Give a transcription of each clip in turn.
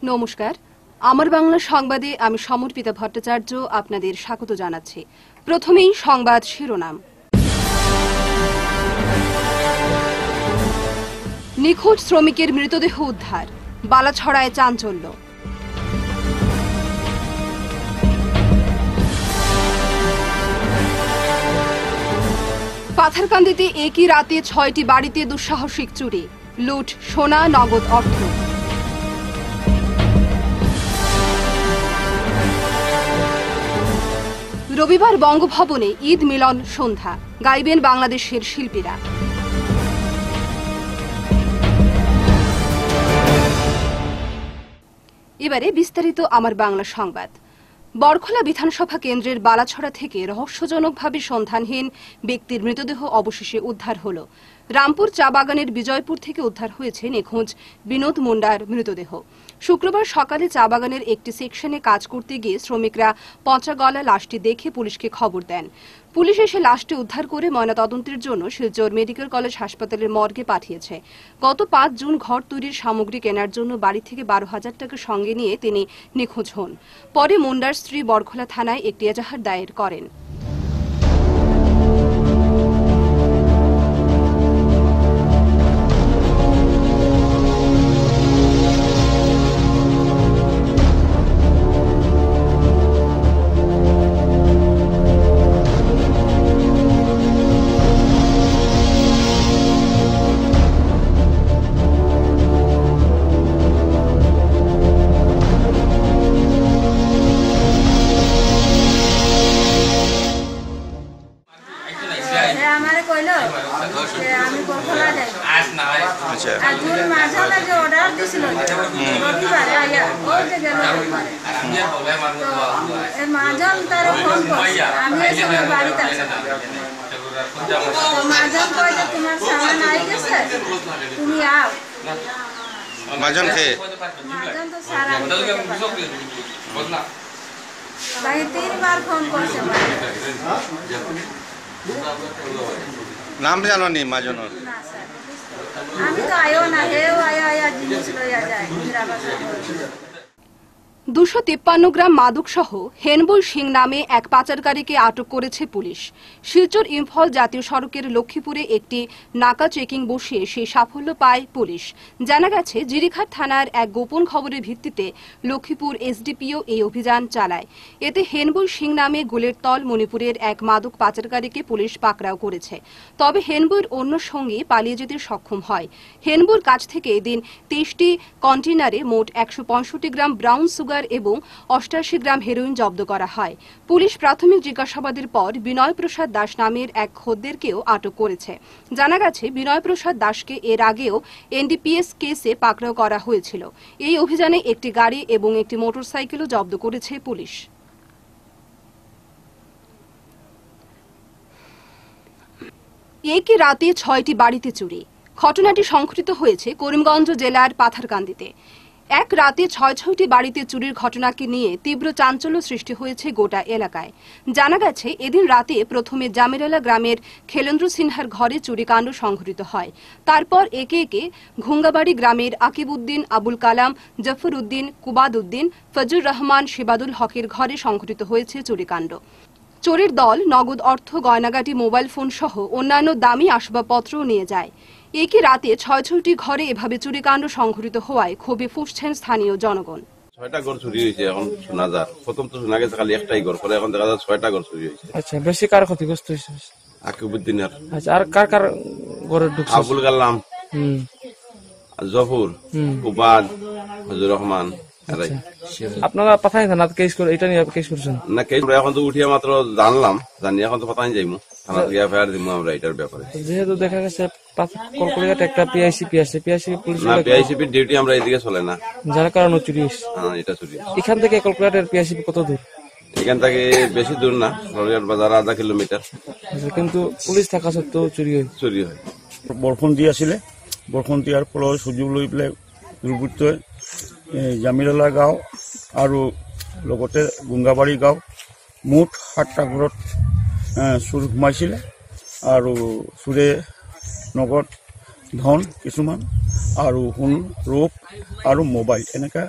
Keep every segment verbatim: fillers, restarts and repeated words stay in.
নমস্কার, আমার বাংলা সংবাদে আমি সমর্পিতা ভট্টাচার্য আপনাদের স্বাগত জানাচ্ছি। প্রথমেই সংবাদ শিরোনাম। নিখোঁজ শ্রমিকের মৃতদেহ উদ্ধার, বালাছড়ায় চাঞ্চল্য। পাথারকান্দিতে একই রাতে ছয়টি বাড়িতে দুঃসাহসিক চুরি, লুট, সোনা, নগদ অর্থ। রবিবার বঙ্গভবনে ঈদ মিলন সন্ধ্যা, গাইবেন বাংলাদেশের শিল্পীরা। এবারে বিস্তারিত আমার বাংলা সংবাদ। বরখলা বিধানসভা কেন্দ্রের বালাছড়া থেকে রহস্যজনকভাবে সন্ধানহীন ব্যক্তির মৃতদেহ অবশেষে উদ্ধার হল। রামপুর চা বাগানের বিজয়পুর থেকে উদ্ধার হয়েছে নিখোঁজ বিনোদ মুন্ডার মৃতদেহ। শুক্রবার সকালে চা বাগানের একটি সেকশনে কাজ করতে গিয়ে শ্রমিকরা পচা গলা লাশটি দেখে পুলিশকে খবর দেন। পুলিশ এসে লাশটি উদ্ধার করে ময়নাতদন্তের জন্য শিলচর মেডিকেল কলেজ হাসপাতালের মর্গে পাঠিয়েছে। গত পাঁচ জুন ঘর তৈরির সামগ্রী কেনার জন্য বাড়ি থেকে বারো হাজার টাকা সঙ্গে নিয়ে তিনি নিখোঁজ হন। পরে মুন্ডার স্ত্রী বরখলা থানায় একটি এজাহার দায়ের করেন। মাজন কে ভাই তিনবার ফোন করছে। নাম জানো নি মাজনের? আমি তো আয়ো না, হেও আয়া আয়া জিনিস লইয়া যায়। দুশো তিপ্পান্ন গ্রাম মাদক সহ হেনবই সিং নামে এক পাচারকারীকে আটক করেছে পুলিশ। শিলচর ইম্ফল জাতীয় সড়কের লক্ষ্মীপুরে একটি নাকা চেকিং বসিয়ে সেই সাফল্য পায় পুলিশ। জানা গেছে, জিরিঘাট থানার এক গোপন খবরের ভিত্তিতে লক্ষ্মীপুর এসডিপিও এই অভিযান চালায়। এতে হেনবই সিং নামে গুলেরতল মণিপুরের এক মাদক পাচারকারীকে পুলিশ পাকড়াও করেছে। তবে হেনবইয়ের অন্য সঙ্গী পালিয়ে যেতে সক্ষম হয়। হেনবইয়ের কাছ থেকে এদিন তেইশটি কন্টেনারে মোট একশো পঁয়ষট্টি গ্রাম ব্রাউন সুগার এবং অষ্টাশি গ্রাম হেরোইন জব্দ করা হয়। পুলিশ প্রাথমিক জিজ্ঞাসাবাদের পর বিনয় প্রসাদ দাস নামের এক খদ্দেরকেও আটক করেছে। জানা গেছে, বিনয় প্রসাদ দাসকে এর আগেও এনডিপিএস কেসে পাকড়াও করা হয়েছিল। এই অভিযানে একটি গাড়ি এবং একটি মোটরসাইকেলও জব্দ করেছে পুলিশ। একই রাতে ছয়টি বাড়িতে চুরি, ঘটনাটি সংঘটিত হয়েছে করিমগঞ্জ জেলার পাথারকান্দিতে। এক রাতে ছয় ছয়টি বাড়িতে চুরির ঘটনাকে নিয়ে তীব্র চাঞ্চল্য সৃষ্টি হয়েছে গোটা এলাকায়। জানা গেছে, এদিন রাতে প্রথমে জামিরালা গ্রামের খেলেন্দ্র সিনহার ঘরে চুরিকাণ্ড সংঘটিত হয়। তারপর একে একে ঘুঙ্গাবাড়ি গ্রামের আকিব উদ্দিন, আবুল কালাম, জফর উদ্দিন, কুবাদ উদ্দিন, ফজুর রহমান, শিবাদুল হকের ঘরে সংঘটিত হয়েছে চুরিকাণ্ড। চোরের দল নগদ অর্থ, গয়নাগাটি, মোবাইল ফোন সহ অন্যান্য দামি আসবাবপত্রও নিয়ে যায়। একই রাতে ছয় ছয়টি ঘরে এভাবে চুরিকাণ্ড সংঘটিত হওয়ায় ক্ষোভে ফুঁসছেন স্থানীয় জনগণ। ছয়টা ঘর চুরি হয়েছে, এখন শোনা যায়। প্রথম তো শোনা গেছে খালি একটাই ঘর, পরে এখন দেখা যায় ছয়টা ঘর চুরি হয়েছে। আচ্ছা, বেশি কার ক্ষতিগ্রস্ত হয়েছে? আকিবুদ্দিনের। আচ্ছা, আর কার কার ঘরে ঢুকছে? আবুল কালাম, জফর, উবাদ, ফজুর রহমান। আপনারা পাঠাই থানা কেস করে এটা নিয়ে কেস করছেন না? কেস এখন তো উঠিয়ে মাত্র জানলাম, জানি এখন তো পাঠাই যাইমু থানা থেকে এফআইআর দিব আমরা এটার ব্যাপারে। যেহেতু দেখা গেছে কলকাতাতে একটা পিআইসিপি আছে, পিআইসিপি পুলিশ না, পিআইসিপির ডিউটি আমরা এদিকে চলে না, যার কারণে চুরি হয়েছে। হ্যাঁ, এটা চুরি। এখান থেকে কলকাতার পিআইসিপি কত দূর? এখান থেকে বেশি দূর না, সরকার বাজার আধা কিলোমিটার। কিন্তু পুলিশ থাকা সত্ত্বেও চুরি হয় চুরি হয়। বৰষুণ দি আছিলে, বৰষুণ দিয়াৰ ফলত সুযোগ লৈ পেলাই দুৰ্বৃত্তই জামিৰালা গাঁও আৰু লগতে গুংগাবাৰী গাঁও মুঠ সাতটা ঘৰত চুৰ সোমাইছিলে আৰু চুৰে নগদ ধন কিছুমান আৰু সোণ, ৰূপ আৰু মোবাইল এনেকৈ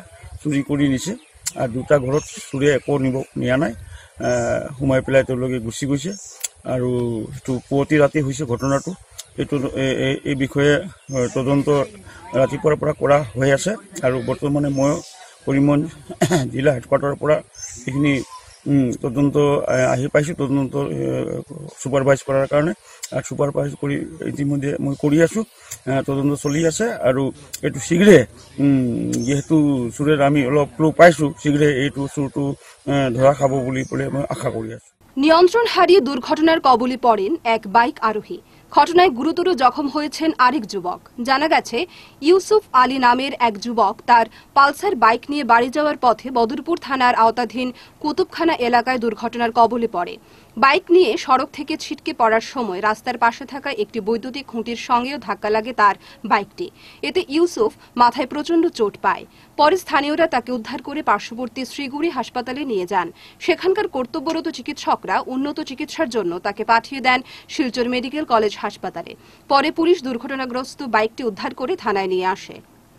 চুৰি কৰি নিছে আৰু দুটা ঘৰত চুৰে একো নিব নিয়া নাই, সোমাই পেলাই তেওঁলোকে গুচি গৈছে। আৰু এইটো পুৱতি ৰাতি হৈছে ঘটনাটো। এইটো এই বিষয়ে তদন্ত ৰাতিপুৱাৰ পৰা কৰা হৈ আছে আৰু বৰ্তমানে মই কৰিমগঞ্জ জিলা হেডকোৱাৰ্টাৰৰ পৰা এইখিনি তদন্ত আহি পাইছোঁ। তদন্ত ছুপাৰভাইজ কৰাৰ কাৰণে ছুপাৰভাইজ কৰি ইতিমধ্যে মই কৰি আছোঁ, তদন্ত চলি আছে। আৰু এইটো শীঘ্ৰে যিহেতু চোৰেৰ আমি অলপ ক্লু পাইছোঁ, শীঘ্ৰে এইটো চোৰটো ধৰা খাব বুলি পেলাই মই আশা কৰি আছোঁ। নিয়ন্ত্রণ হারিয়ে দুর্ঘটনার কবলে পড়েন এক বাইক আরোহী। ঘটনায় গুরুতর জখম হয়েছেন আরেক যুবক। জানা গেছে ইউসুফ আলী নামের এক যুবক তার পালসার বাইক নিয়ে বাড়ি যাওয়ার পথে বদরপুর থানার আওতাধীন কুতুবখানা এলাকায় দুর্ঘটনার কবলে পড়ে। বাইক নিয়ে সড়ক থেকে ছিটকে পড়ার সময় রাস্তার পাশে থাকা একটি বৈদ্যুতিক খুঁটির সঙ্গেও ধাক্কা লাগে তার বাইকটি। এতে ইউসুফ মাথায় প্রচণ্ড চোট পায়। পরে স্থানীয়রা তাকে উদ্ধার করে পার্শ্ববর্তী শ্রীগুড়ি হাসপাতালে নিয়ে যান। সেখানকার কর্তব্যরত চিকিৎসকরা উন্নত চিকিৎসার জন্য তাকে পাঠিয়ে দেন শিলচর মেডিকেল কলেজ হাসপাতালে। পরে পুলিশ দুর্ঘটনাগ্রস্ত বাইকটি উদ্ধার করে থানায় নিয়ে আসে।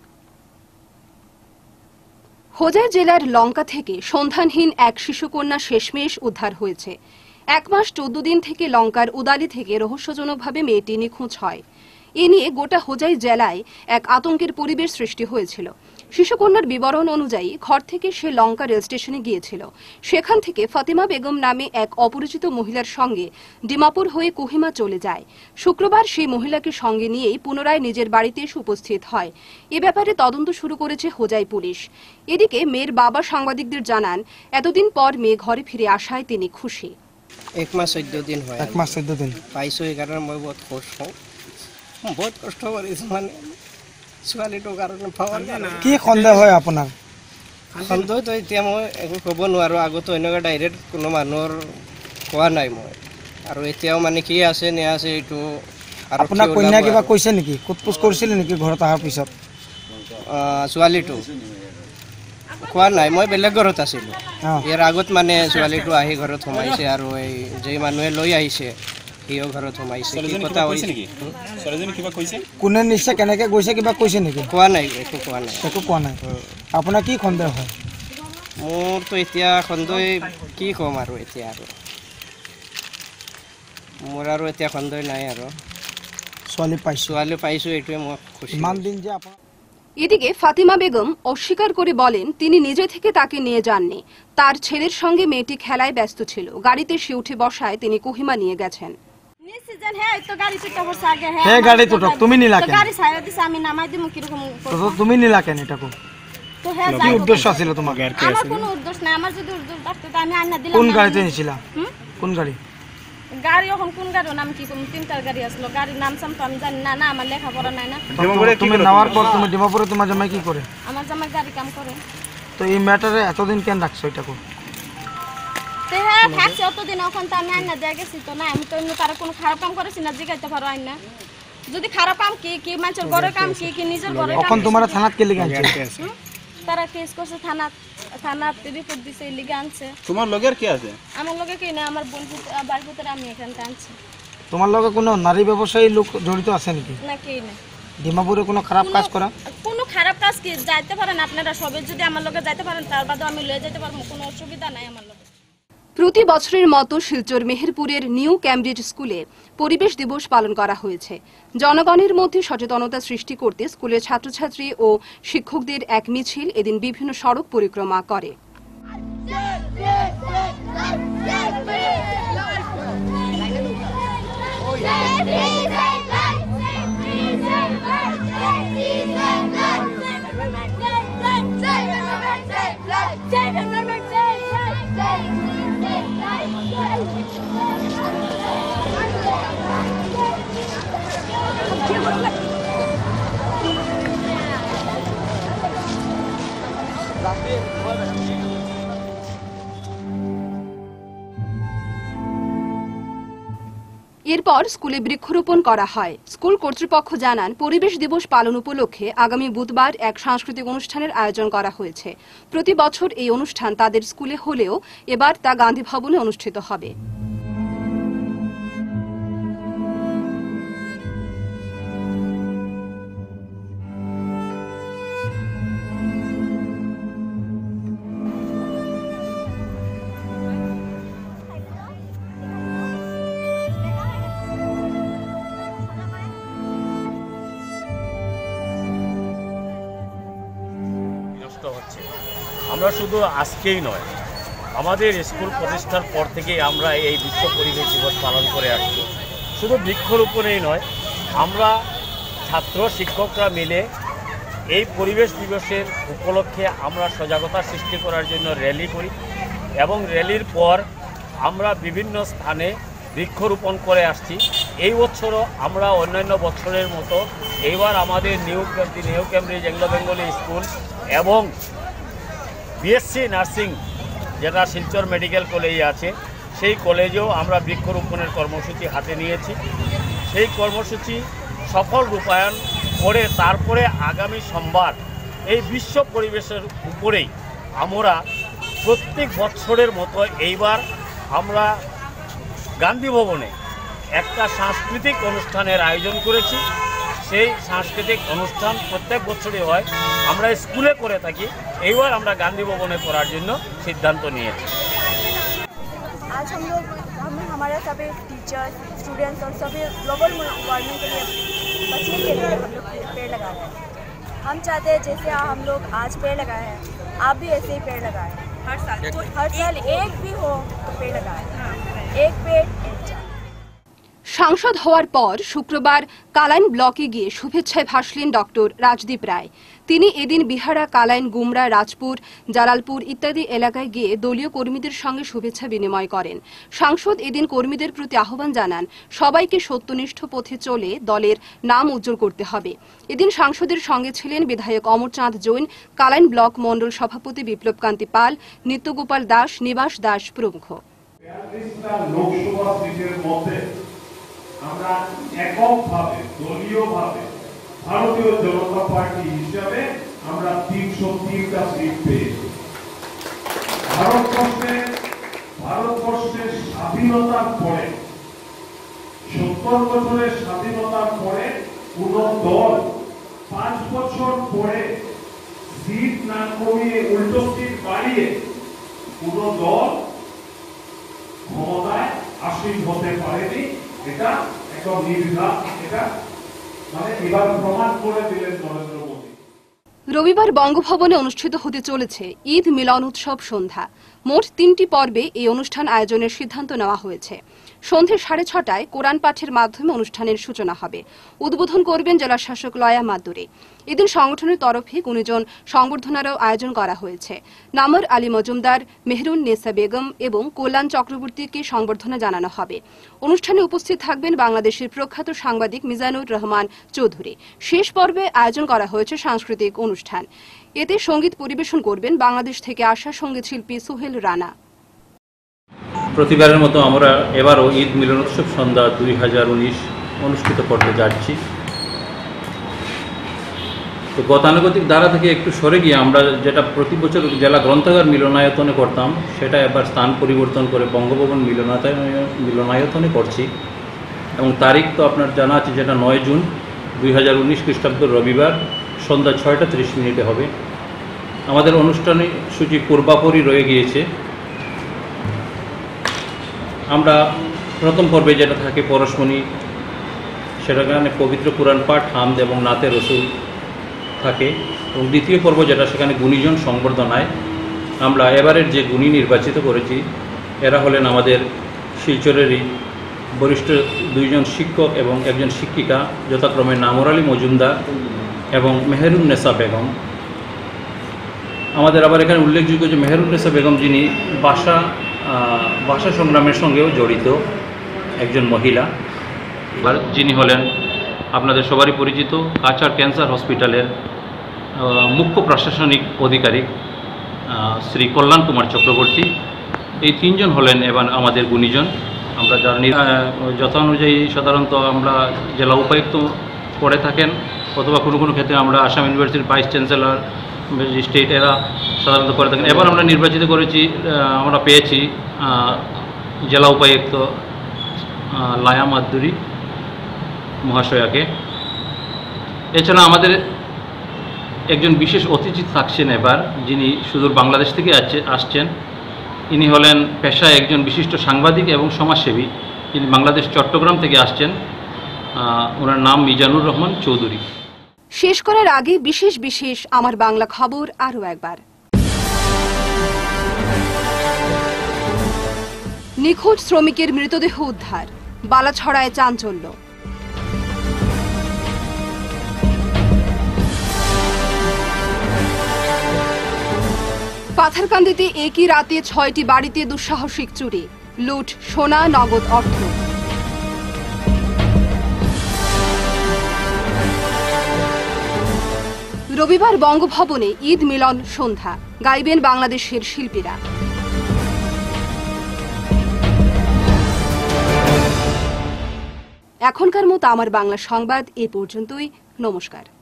হোজাই জেলার লঙ্কা থেকে সন্ধানহীন এক শিশুকন্যা শেষমেশ উদ্ধার হয়েছে। এক মাস চোদ্দ দিন থেকে লঙ্কার উদালি থেকে রহস্যজনকভাবে মেয়েটি নিখোঁজ হয়। এ নিয়ে গোটা হোজাই জেলায় এক আতঙ্কের পরিবেশ সৃষ্টি হয়েছিল। শিশুকন্যার বিবরণ অনুযায়ী ঘর থেকে সে লঙ্কা রেল স্টেশনে গিয়েছিল। সেখান থেকে ফাতিমা বেগম নামে এক অপরিচিত মহিলার সঙ্গে ডিমাপুর হয়ে কোহিমা চলে যায়। শুক্রবার সেই মহিলাকে সঙ্গে নিয়েই পুনরায় নিজের বাড়িতে এসে উপস্থিত হয়। এ ব্যাপারে তদন্ত শুরু করেছে হোজাই পুলিশ। এদিকে মেয়ের বাবা সাংবাদিকদের জানান, এতদিন পর মেয়ে ঘরে ফিরে আসায় তিনি খুশি। এক মাস চৈধ্য দিন হয়, এক মাস চৈধ্য দিন পাইছোঁ, সেইকাৰণে মই বহুত খুশ হওঁ। বহুত কষ্ট কৰিছোঁ মানে ছোৱালীটোৰ কাৰণে পাৱাৰ কাৰণে। কি সন্দেহ হয় আপোনাৰ? সন্দেহটো এতিয়া মই একো ক'ব নোৱাৰোঁ। আগতো এনেকুৱা ডাইৰেক্ট কোনো মানুহৰ কোৱা নাই মই, আৰু এতিয়াও মানে কি আছে নে আছে এইটো আপোনাৰ কন্যা কিবা কৈছে নেকি? সোধ পোছ কৰিছিলে নেকি ঘৰত অহাৰ পিছত? ছোৱালীটো কোৱা নাই, মই বেলেগ ঘৰত আছিলোঁ। ইয়াৰ আগত মানে ছোৱালীটো আহি ঘৰত সোমাইছে আৰু এই যে মানুহে লৈ আহিছে সিও ঘৰত সোমাইছে। কি কথা হৈছে নেকি? কোনে নিশ্চয় কেনেকে গৈছে কিবা কৈছে নেকি? কোৱা নাই, একো কোৱা নাই। একো কোৱা নাই। আপোনাৰ কি সন্দেহ হয়? মোৰতো এতিয়া সন্দেহ কি ক'ম আৰু এতিয়া আৰু মোৰ আৰু এতিয়া সন্দেহ নাই আৰু ছোৱালী পাইছোঁ, ছোৱালী পাইছোঁ, এইটোৱে মই খুশি। ইমান দিন যে আপোনাৰ এদিকে ফাতিমা বেগম অস্বীকার করে বলেন, তিনি নিজে থেকে তাকে নিয়ে যাননি। তার ছেলের সঙ্গে মেয়েটি খেলায় ব্যস্ত ছিল। গাড়িতে সে উঠে বসায় তিনি কোহিমা নিয়ে গেছেন। হে গাড়ি তুটক, তুমি নিলা কেন? আমি নামাই দিমু কিরকম তো তুমি নিলা কেন এটাকো? তো হ্যাঁ কি উদ্দেশ্য ছিল তোমার? আমার কোনো উদ্দেশ্য নাই। আমার যদি উদ্দেশ্য থাকতো তো আমি আইনা দিলাম। কোন গাড়িতে নিছিলা? কোন গাড়ি? গাড়ি এখন কোন গাড়ি নাম কি কোন তিনটার গাড়ি আসলো। গাড়ির নাম সাম তো আমি জানি না, না আমার লেখাপড়া নাই না। তুমি নেওয়ার পর তুমি ডিমাপুরে তোমার জামাই কি করে? আমার জামাই গাড়ি কাম করে। তো এই ম্যাটারে এতদিন কেন রাখছো এটাকো? তো হ্যাঁ থাকছে অতদিন, এখন তো আমি আইনা দিয়ে গেছি তো না। আমি তো অন্য কারো কোনো খারাপ কাম করেছি না, জিগাইতে পারো আইনা। যদি খারাপ কাম কি কি মানুষের ঘরের কাম কি কি নিজের ঘরের কাম। এখন তোমার থানাত কে লিগে আনছে? তারা কেস করছে থানা, থানা রিপোর্ট দিছে, লিগে আনছে। তোমার লগের কি আছে? আমার লগে কি না, আমার বোন বাড়ি পুত্র আমি এখানটা আনছি। তোমার লগে কোনো নারী ব্যবসায়ী লোক জড়িত আছে নাকি? না কি না, ডিমাপুরে কোনো খারাপ কাজ করা? কোনো খারাপ কাজ কি যাইতে পারেন আপনারা সবাই, যদি আমার লগে যাইতে পারেন তার বাদে আমি লয়ে যেতে পারবো, কোনো অসুবিধা নাই আমার লগে। প্রতি বছরের মতো শিলচর মেহেরপুরের নিউ ক্যামব্রিজ স্কুলে পরিবেশ দিবস পালন করা হয়েছে। জনগণের মধ্যে সচেতনতা সৃষ্টি করতে স্কুলের ছাত্রছাত্রী ও শিক্ষকদের এক মিছিল এদিন বিভিন্ন সড়ক পরিক্রমা করে। এরপর স্কুলে বৃক্ষরোপণ করা হয়। স্কুল কর্তৃপক্ষ জানান, পরিবেশ দিবস পালন উপলক্ষে আগামী বুধবার এক সাংস্কৃতিক অনুষ্ঠানের আয়োজন করা হয়েছে। প্রতি বছর এই অনুষ্ঠান তাদের স্কুলে হলেও এবার তা গান্ধী ভবনে অনুষ্ঠিত হবে। হচ্ছে। আমরা শুধু আজকেই নয়, আমাদের স্কুল প্রতিষ্ঠার পর থেকেই আমরা এই বিশ্ব পরিবেশ দিবস পালন করে আসছি। শুধু বৃক্ষরোপণেই নয়, আমরা ছাত্র শিক্ষকরা মিলে এই পরিবেশ দিবসের উপলক্ষে আমরা সজাগতা সৃষ্টি করার জন্য র্যালি করি এবং র্যালির পর আমরা বিভিন্ন স্থানে বৃক্ষরোপণ করে আসছি। এই বছরও আমরা অন্যান্য বছরের মতো এইবার আমাদের new new Cambridge Anglo Bengali school এবং বিএসসি নার্সিং যেটা শিলচর মেডিকেল কলেজে আছে সেই কলেজেও আমরা বৃক্ষরোপণের কর্মসূচি হাতে নিয়েছি। সেই কর্মসূচি সফল রূপায়ণ করে তারপরে আগামী সোমবার এই বিশ্ব পরিবেশের উপরেই আমরা প্রত্যেক বছরের মতো এইবার আমরা গান্ধী ভবনে একটা সাংস্কৃতিক অনুষ্ঠানের আয়োজন করেছি। সেই সাংস্কৃতিক অনুষ্ঠান প্রত্যেক বছরই হয়, আমরা স্কুলে করে থাকি, এইবার আমরা গান্ধী ভবনে করার জন্য সিদ্ধান্ত নিয়েছি। आज हम लोग हम हमारे सभी टीचर्स स्टूडेंट्स और सभी ग्लोबल वार्मिंग के लिए बचने के लिए हम लोग पेड़ लगा रहे हैं। हम चाहते हैं जैसे हम लोग आज पेड़ लगाए हैं, आप भी ऐसे ही पेड़ लगाएं। हर साल हर साल एक भी हो तो पेड़ लगाएं। एक पेड़ एक जान। সাংসদ হওয়ার পর শুক্রবার কালাইন ব্লকে গিয়ে শুভেচ্ছায় ভাসলেন ডক্টর রাজদীপ রায়। তিনি এদিন বিহারা, কালাইন, গুমরা, রাজপুর, জালালপুর ইত্যাদি এলাকায় গিয়ে দলীয় কর্মীদের সঙ্গে শুভেচ্ছা বিনিময় করেন। সাংসদ এদিন কর্মীদের প্রতি আহ্বান জানান, সবাইকে সত্যনিষ্ঠ পথে চলে দলের নাম উজ্জ্বল করতে হবে। এদিন সাংসদের সঙ্গে ছিলেন বিধায়ক অমরচাঁদ জৈন, কালাইন ব্লক মণ্ডল সভাপতি বিপ্লব কান্তি পাল, নিত্যগোপাল দাস, নিবাস দাস প্রমুখ। লোকসভা সিটের মধ্যে আমরা এককভাবে দলীয়ভাবে ভারতীয় জনতা পার্টি হিসাবে আমরা তিনশো তিনটা সিট পেয়েছি। ভারতবর্ষের ভারতবর্ষের স্বাধীনতার পরে সত্তর বছরের স্বাধীনতার পরে কোন দল পাঁচ বছর পরে সিট না কমিয়ে উল্টো সিট বাড়িয়ে কোন দল ক্ষমতায় আসীন হতে পারেনি। এটা একদম নির্ঘাত, এটা মানে এবার প্রমাণ করে দিলেন নরেন্দ্র মোদী। রবিবার বঙ্গভবনে অনুষ্ঠিত হতে চলেছে ঈদ মিলন উৎসব সন্ধ্যা। মোট তিনটি পর্বে এই অনুষ্ঠান আয়োজনের সিদ্ধান্ত নেওয়া হয়েছে। সন্ধ্যে সাড়ে ছটায় কোরআন পাঠের মাধ্যমে অনুষ্ঠানের সূচনা হবে। উদ্বোধন করবেন জেলা শাসক লয়া মাদুরে। এদিন সংগঠনের তরফে গুণীজন সংবর্ধনারও আয়োজন করা হয়েছে। নামর আলী মজুমদার, মেহরুন নেসা বেগম এবং কল্যাণ চক্রবর্তীকে সংবর্ধনা জানানো হবে। অনুষ্ঠানে উপস্থিত থাকবেন বাংলাদেশের প্রখ্যাত সাংবাদিক মিজানুর রহমান চৌধুরী। শেষ পর্বে আয়োজন করা হয়েছে সাংস্কৃতিক অনুষ্ঠান। এতে সঙ্গীত পরিবেশন করবেন বাংলাদেশ থেকে আসা সঙ্গীত শিল্পী সোহেল রানা। প্রতিবারের মতো আমরা এবারও ঈদ মিলন উৎসব সন্ধ্যা দুই হাজার উনিশ অনুষ্ঠিত করতে যাচ্ছি। তো গতানুগতিক ধারা থেকে একটু সরে গিয়ে আমরা যেটা প্রতি বছর জেলা গ্রন্থাগার মিলনায়তনে করতাম, সেটা এবার স্থান পরিবর্তন করে বঙ্গভবন মিলনায়তনে মিলনায়তনে করছি। এবং তারিখ তো আপনার জানা আছে, যেটা নয় জুন দুই হাজার উনিশ খ্রিস্টাব্দ রবিবার সন্ধ্যা ছয়টা ত্রিশ মিনিটে হবে। আমাদের অনুষ্ঠানে সূচি পূর্বাপরই রয়ে গিয়েছে। আমরা প্রথম পর্বে যেটা থাকে পরশমণি, সেখানে পবিত্র কুরআন পাঠ, হামদ এবং নাতে রসুল থাকে। এবং দ্বিতীয় পর্ব যেটা, সেখানে গুণীজন সংবর্ধনায় আমরা এবারের যে গুণী নির্বাচিত করেছি, এরা হলেন আমাদের শিলচরেরই বরিষ্ঠ দুইজন শিক্ষক এবং একজন শিক্ষিকা, যথাক্রমে নামর আলী মজুমদার এবং মেহরুন নেসা বেগম। আমাদের আবার এখানে উল্লেখযোগ্য যে মেহরুন নেসা বেগম, যিনি ভাষা ভাষা সংগ্রামের সঙ্গেও জড়িত একজন মহিলা, যিনি হলেন আপনাদের সবারই পরিচিত কাছাড় ক্যান্সার হসপিটালের মুখ্য প্রশাসনিক আধিকারিক শ্রী কল্যাণ কুমার চক্রবর্তী। এই তিনজন হলেন এবার আমাদের গুণীজন। আমরা জানি যথানুযায়ী সাধারণত আমরা জেলা উপায়ুক্ত করে থাকেন, অথবা কোনো কোনো ক্ষেত্রে আমরা আসাম ইউনিভার্সিটির ভাইস চ্যান্সেলর, ম্যাজিস্ট্রেট এরা সাধারণত করে থাকেন। এবার আমরা নির্বাচিত করেছি, আমরা পেয়েছি জেলা উপায়ুক্ত লায়া মাদুরী মহাশয়াকে। এছাড়া আমাদের একজন বিশেষ অতিথি থাকছেন এবার, যিনি সুদূর বাংলাদেশ থেকে আসছেন। ইনি হলেন পেশায় একজন বিশিষ্ট সাংবাদিক এবং সমাজসেবী, যিনি বাংলাদেশ চট্টগ্রাম থেকে আসছেন। ওনার নাম মিজানুর রহমান চৌধুরী। শেষ করার আগে বিশেষ বিশেষ আমার বাংলা খবর আরও একবার। নিখোঁজ শ্রমিকের মৃতদেহ উদ্ধার, বালাছড়ায় চাঞ্চল্য। পাথারকান্দিতে একই রাতে ছয়টি বাড়িতে দুঃসাহসিক চুরি, লুট, সোনা, নগদ অর্থ। রবিবার বঙ্গভবনে ঈদ মিলন সন্ধ্যা, গাইবেন বাংলাদেশের শিল্পীরা। এখনকার মতো আমার বাংলা সংবাদ এ পর্যন্তই। নমস্কার।